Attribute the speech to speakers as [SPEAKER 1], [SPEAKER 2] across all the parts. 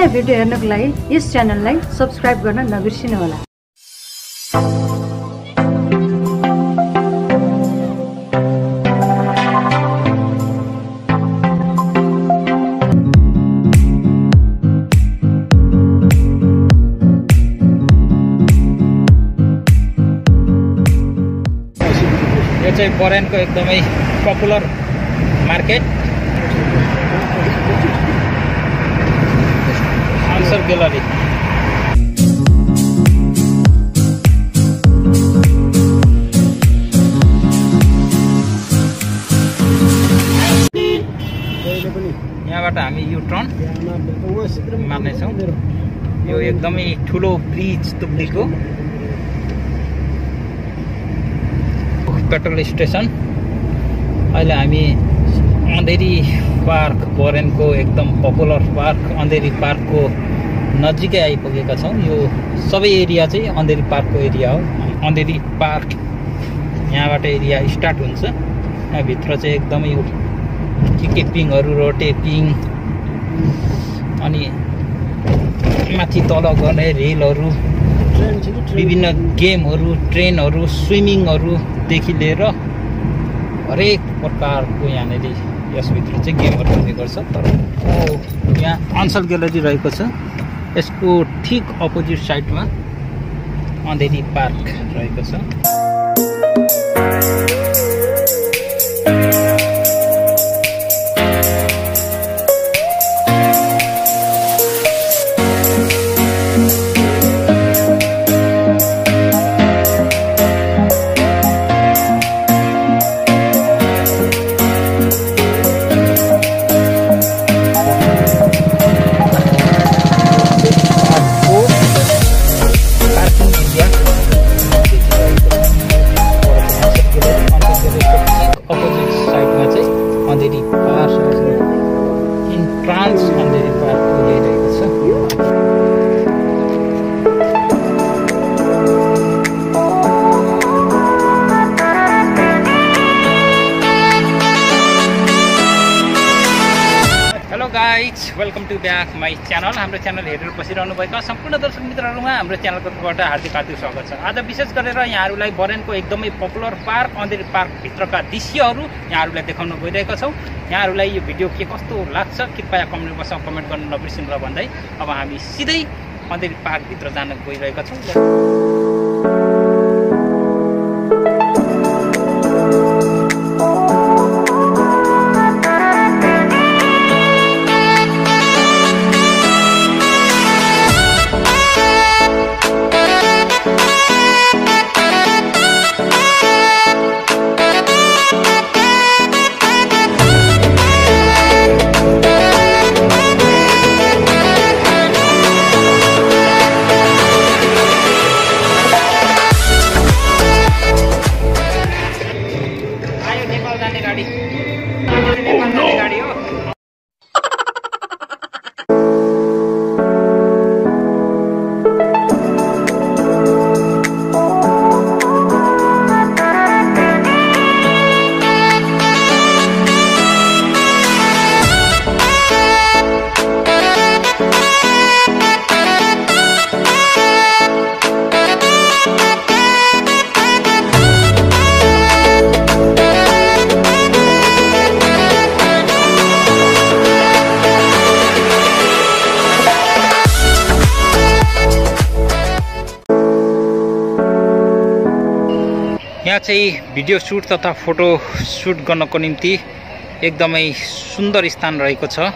[SPEAKER 1] नयाँ भिडियो हेर्नको लागि यस च्यानललाई सब्स्क्राइब गर्न नबिर्सिनुहोला।
[SPEAKER 2] यो चाहिँ बहराइनको एकदमै पपुलर मार्केट आन्सर ग्यालरी। यहाँबाट हामी यु टर्न मार्नेछौँ। यो एकदमै ठुलो ब्रिज तुब्लीको पेट्रोल स्टेसन। अहिले हामी अँधेरी पार्क, बहराइनको एकदम पपुलर पार्क अँधेरी पार्कको नजिकै आइपुगेका छौँ। यो सबै एरिया चाहिँ अँधेरी पार्कको एरिया हो। अँधेरी पार्क यहाँबाट एरिया स्टार्ट हुन्छ। यहाँभित्र चाहिँ एकदमै के पिङहरू, रोटेपिङ, अनि माथि तल गर्ने रेलहरू, विभिन्न गेमहरू, ट्रेनहरू, स्विमिङहरूदेखि लिएर हरेक प्रकारको यहाँनिर यसभित्र चाहिँ गेमहरू हुने गर्छ। तर यहाँ आन्सर ग्यालरी रहेको छ। यसको ठिक अपोजिट साइडमा अँधेरी पार्क रहेको छ। Welcome to back my channel. हाम्रो च्यानल हेरेर बसिरहनु भएका सम्पूर्ण दर्शक मित्रहरूमा हाम्रो च्यानलको तर्फबाट हार्दिक स्वागत छ। आज विशेष गरेर यहाँहरूलाई बहराइनको एकदमै पपुलर पार्क अँधेरी पार्कभित्रका दृश्यहरू यहाँहरूलाई देखाउन गइरहेका छौँ। यहाँहरूलाई यो भिडियो के कस्तो लाग्छ कृपया कमेन्ट बक्समा कमेन्ट गर्न नबिर्सिनु भन्दै अब हामी सिधै अँधेरी पार्कभित्र जान गइरहेका छौँ। यहाँ चाहिँ भिडियो सुट तथा फोटो सुट गर्नको निम्ति एकदमै सुन्दर स्थान रहेको छ।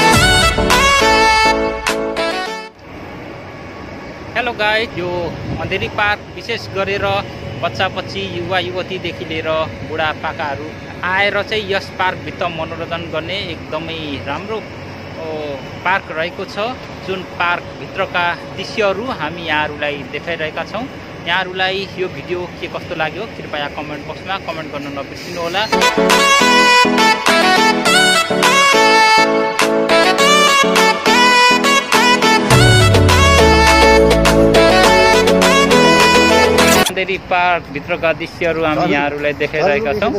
[SPEAKER 2] हेलो गाइस, यो अन्धेरी पार्क विशेष गरेर बच्चा बच्ची युवा युवतीदेखि लिएर बुढापाकाहरू आएर चाहिँ यस पार्कभित्र मनोरञ्जन गर्ने एकदमै राम्रो पार्क रहेको छ, जुन पार्कभित्रका दृश्यहरू हामी यहाँहरूलाई देखाइरहेका छौँ। यहाँहरूलाई यो भिडियो के कस्तो लाग्यो कृपया कमेन्ट बक्समा कमेन्ट गर्न नबिर्सिनुहोला। अँधेरी पार्क भित्रका दृश्यहरू हामी यहाँहरूलाई देखाइरहेका छौँ।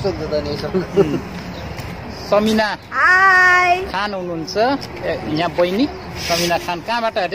[SPEAKER 2] समिना खान हुनुहुन्छ यहाँ, बहिनी समिना खान कहाँबाट अरे?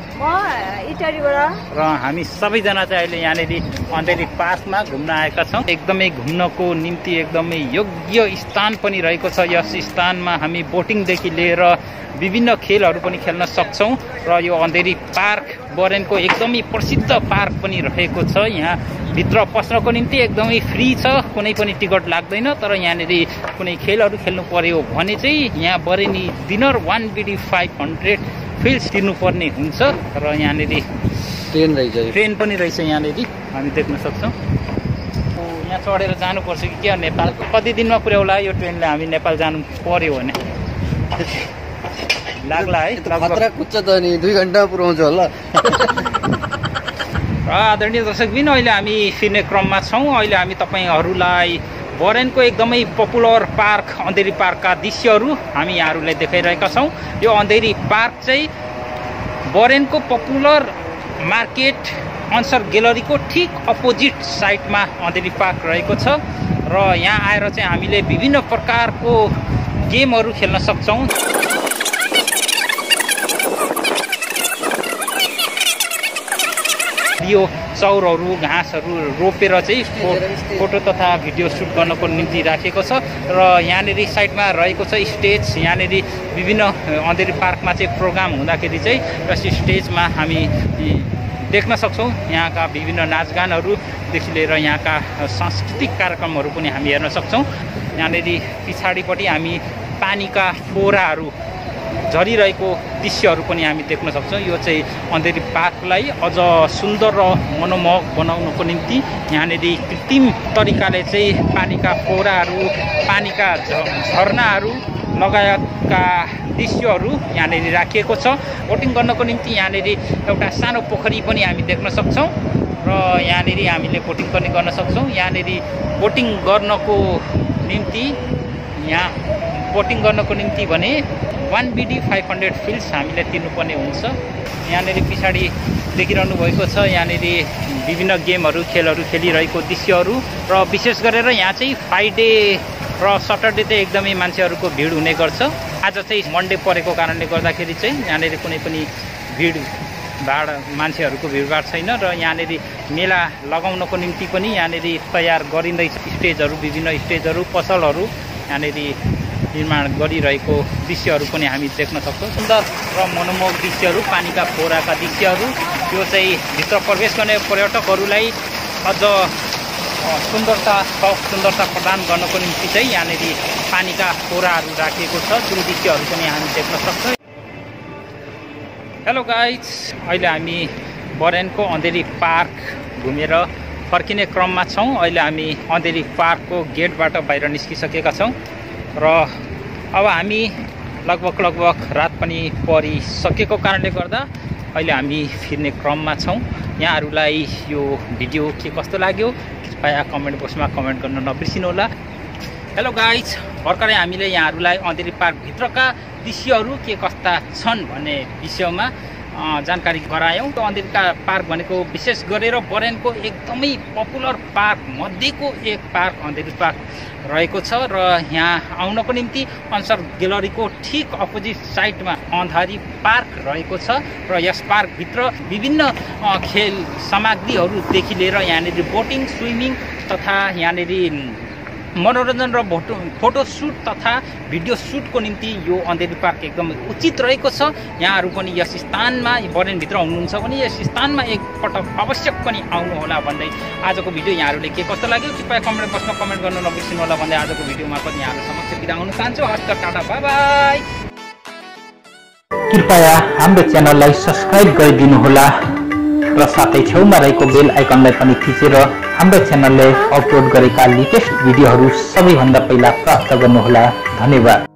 [SPEAKER 2] र हामी सबैजना चाहिँ अहिले यहाँनिर अँधेरी पार्कमा घुम्न आएका छौँ। एकदमै घुम्नको निम्ति एकदमै योग्य स्थान पनि रहेको छ। यस स्थानमा हामी बोटिङदेखि लिएर विभिन्न खेलहरू पनि खेल्न सक्छौँ र यो अँधेरी पार्क बरेनको एकदमै प्रसिद्ध पार्क पनि रहेको छ। यहाँ भित्र पस्नको निम्ति एकदमै फ्री छ, कुनै पनि टिकट लाग्दैन। तर यहाँनिर कुनै खेलहरू खेल्नु पर्यो भने चाहिँ यहाँ बरेनी डिनर 1 BD 500 फिल्स तिर्नुपर्ने हुन्छ। र यहाँनिर ट्रेन पनि रहेछ, यहाँनिर हामी देख्न सक्छौँ। यहाँ चढेर जानुपर्छ कि क्या नेपाल? कति दिनमा पुर्याउला यो ट्रेनले हामी नेपाल जानु पर्यो भने? लाग्ला है,
[SPEAKER 3] कुच्चा त नि 2 घण्टा पुर्याउँछ होला।
[SPEAKER 2] आदरणीय दर्शकबिन, अहिले हामी फिर्ने क्रममा छौँ। अहिले हामी तपाईँहरूलाई बरेनको एकदमै पपुलर पार्क अँधेरी पार्कका दृश्यहरू हामी यहाँहरूलाई देखाइरहेका छौँ। यो अँधेरी पार्क चाहिँ बरेनको पपुलर मार्केट अन्सर ग्यालरीको ठिक अपोजिट साइडमा अँधेरी पार्क रहेको छ। र यहाँ आएर चाहिँ हामीले विभिन्न प्रकारको गेमहरू खेल्न सक्छौँ। यो चौरहरू घाँसहरू रोपेर चाहिँ फोटो तथा भिडियो सुट गर्नको निम्ति राखेको छ। र यहाँनिर साइडमा रहेको छ स्टेज। यहाँनिर विभिन्न अँधेरी पार्कमा चाहिँ प्रोग्राम हुँदाखेरि चाहिँ यस स्टेजमा हामी देख्न सक्छौँ। यहाँका विभिन्न नाचगानहरूदेखि लिएर यहाँका सांस्कृतिक कार्यक्रमहरू पनि हामी हेर्न सक्छौँ। यहाँनिर पछाडिपट्टि हामी पानीका फोहराहरू झरिरहेको दृश्यहरू पनि हामी देख्न सक्छौँ। यो चाहिँ अँधेरी पार्कलाई अझ सुन्दर र मनमोहक बनाउनको निम्ति यहाँनिर कृत्रिम तरिकाले चाहिँ पानीका फोहराहरू, पानीका झरनाहरू लगायतका दृश्यहरू यहाँनिर राखिएको छ। बोटिङ गर्नको निम्ति यहाँनिर एउटा सानो पोखरी पनि हामी देख्न सक्छौँ र यहाँनिर हामीले बोटिङ पनि गर्न सक्छौँ। यहाँनिर बोटिङ गर्नको निम्ति भने 1 BD 500 फिल्स हामीले तिर्नुपर्ने हुन्छ। यहाँनिर पछाडि देखिरहनु भएको छ, यहाँनिर विभिन्न गेमहरू खेलहरू खेलिरहेको दृश्यहरू। र विशेष गरेर यहाँ चाहिँ फ्राइडे र सटरडे चाहिँ एकदमै मान्छेहरूको भिड हुने गर्छ। आज चाहिँ मन्डे परेको कारणले गर्दाखेरि चाहिँ यहाँनिर कुनै पनि भिडभाड मान्छेहरूको भिडभाड छैन। र यहाँनिर मेला लगाउनको निम्ति पनि यहाँनिर तयार गरिँदैछ। स्टेजहरू, विभिन्न स्टेजहरू, पसलहरू यहाँनिर निर्माण गरिरहेको दृश्यहरू पनि हामी देख्न सक्छौँ। सुन्दर र मनमोहक दृश्यहरू, पानीका फोहराका दृश्यहरू। यो चाहिँ भित्र प्रवेश गर्ने पर्यटकहरूलाई अझ सुन्दरता प्रदान गर्नको निम्ति चाहिँ यहाँनिर पानीका फोहराहरू राखिएको छ। त्यो दृश्यहरू पनि हामी देख्न सक्छौँ। हेलो गाइज, अहिले हामी बरेनको अँधेरी पार्क घुमेर फर्किने क्रममा छौँ। अहिले हामी अँधेरी पार्कको गेटबाट बाहिर निस्किसकेका छौँ र अब हामी लगभग रात पनि परिसकेको कारणले गर्दा अहिले हामी फिर्ने क्रममा छौँ। यहाँहरूलाई यो भिडियो के कस्तो लाग्यो कृपया कमेन्ट बक्समा कमेन्ट गर्न नबिर्सिनुहोला। हेलो गाइज, भर्खरै हामीले यहाँहरूलाई अँधेरी पार्कभित्रका दृश्यहरू के कस्ता छन् भन्ने विषयमा जानकारी गरायौँ। अँधेरी पार्क भनेको विशेष गरेर बरेनको एकदमै पपुलर पार्क मध्येको एक पार्क अँधेरी पार्क रहेको छ। र यहाँ आउनको निम्ति अन्सर ग्यालरीको ठिक अपोजिट साइडमा अधारी पार्क रहेको छ। र यस पार्कभित्र विभिन्न खेल सामग्रीहरूदेखि लिएर यहाँनिर बोटिङ, स्विमिङ तथा यहाँनिर मनोरञ्जन र फोटो सुट तथा भिडियो सुटको निम्ति यो अँधेरी पार्क एकदमै उचित रहेको छ। यहाँहरू पनि यस स्थानमा बरेनभित्र हुनुहुन्छ भने यस स्थानमा एकपटक आवश्यक पनि आउनुहोला भन्दै आजको भिडियो यहाँहरूले के कस्तो लाग्यो कृपया कमेन्ट बक्समा कमेन्ट गर्न नबिर्सिनुहोला भन्दै आजको भिडियोमा पनि यहाँहरू समक्ष बिदा हुन चाहन्छु। हस्त, टाटा, बाई बाई। कृपया हाम्रो च्यानललाई सब्स्क्राइब गरिदिनुहोला। र साथै छेउमा रहेको बेल आइकनलाई पनि थिचेर हाम्रो च्यानलले अपलोड गरेका लेटेस्ट भिडियोहरू सबैभन्दा पहिला प्राप्त गर्नुहोला। धन्यवाद।